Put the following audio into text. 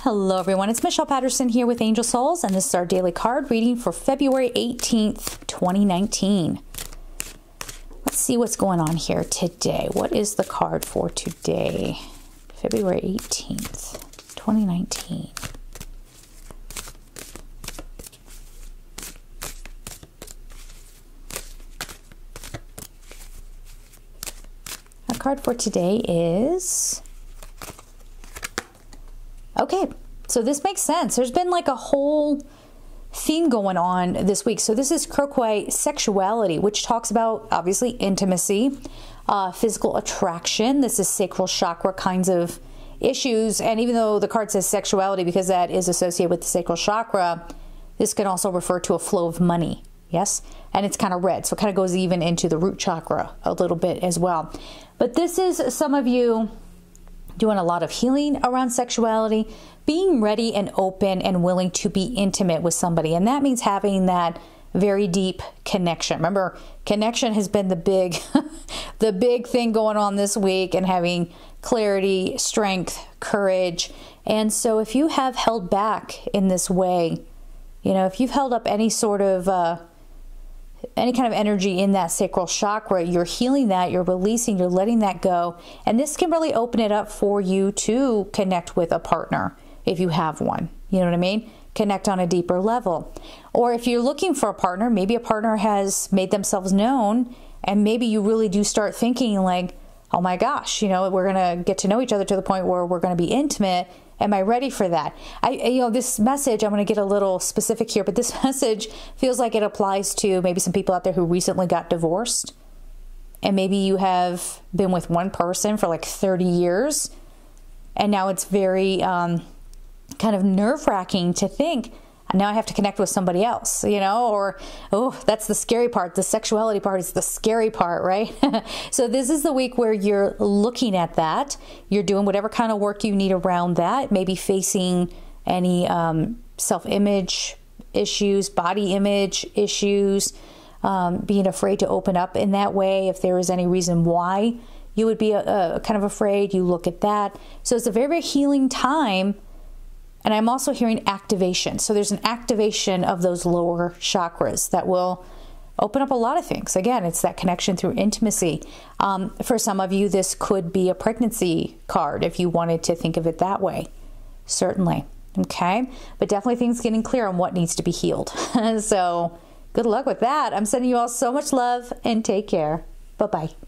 Hello everyone, it's Michelle Patterson here with Angel Souls, and this is our daily card reading for February 18th, 2019. Let's see what's going on here today. What is the card for today? February 18th, 2019. Our card for today is... Okay, so this makes sense. There's been like a whole theme going on this week. So this is Croquet Sexuality, which talks about obviously intimacy, physical attraction. This is sacral chakra kinds of issues. And even though the card says sexuality, because that is associated with the sacral chakra, this can also refer to a flow of money. Yes, and it's kind of red, so it kind of goes even into the root chakra a little bit as well. But this is some of you doing a lot of healing around sexuality, being ready and open and willing to be intimate with somebody. And that means having that very deep connection. Remember, connection has been the big, the big thing going on this week, and having clarity, strength, courage. And so if you have held back in this way, you know, if you've held up any sort of, any kind of energy in that sacral chakra, you're healing that, you're releasing, you're letting that go. And this can really open it up for you to connect with a partner if you have one. You know what I mean? Connect on a deeper level. Or if you're looking for a partner, maybe a partner has made themselves known, and maybe you really do start thinking like, oh my gosh, you know, we're going to get to know each other to the point where we're going to be intimate. Am I ready for that? You know, this message, I'm going to get a little specific here, but this message feels like it applies to maybe some people out there who recently got divorced. And maybe you have been with one person for like 30 years. And now it's very kind of nerve-wracking to think, now I have to connect with somebody else, you know, or, oh, that's the scary part. The sexuality part is the scary part, right? So this is the week where you're looking at that. You're doing whatever kind of work you need around that, maybe facing any self-image issues, body image issues, being afraid to open up in that way. If there is any reason why you would be kind of afraid, you look at that. So it's a very, very healing time. And I'm also hearing activation. So there's an activation of those lower chakras that will open up a lot of things. Again, it's that connection through intimacy. For some of you, this could be a pregnancy card if you wanted to think of it that way. Certainly. Okay. But definitely things getting clear on what needs to be healed. So good luck with that. I'm sending you all so much love, and take care. Bye-bye.